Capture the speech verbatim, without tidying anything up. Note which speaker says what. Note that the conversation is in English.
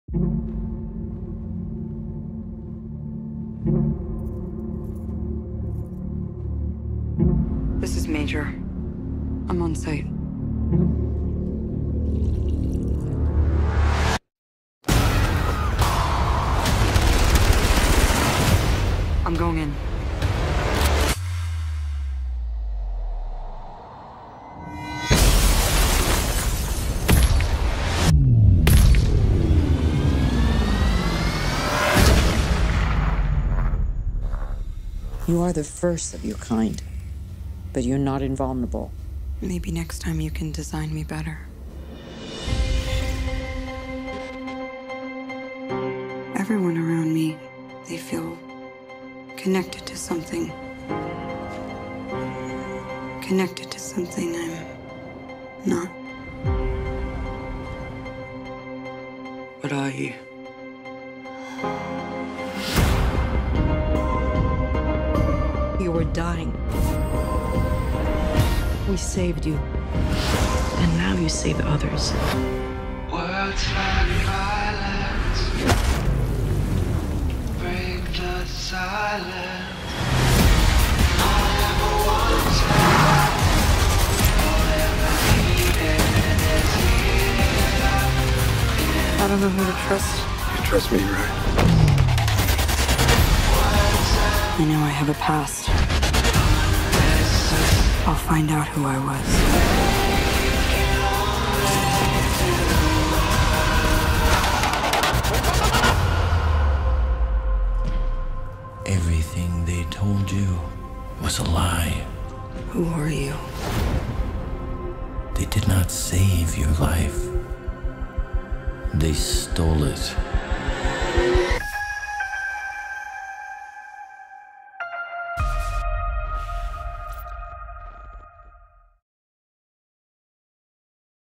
Speaker 1: This is Major. I'm on site. I'm going in.
Speaker 2: You are the first of your kind, but you're not invulnerable.
Speaker 1: Maybe next time you can design me better. Everyone around me, they feel connected to something. Connected to something I'm not.
Speaker 3: What are you?
Speaker 4: You were dying. We saved you. And now you save others.
Speaker 5: Words like violence break the silence. All I ever wanted, all I ever needed is here.
Speaker 1: I don't know who to trust.
Speaker 3: You trust me, right?
Speaker 1: I know I have a past. I'll find out who I was.
Speaker 6: Everything they told you was a lie.
Speaker 1: Who are you?
Speaker 6: They did not save your life. They stole it.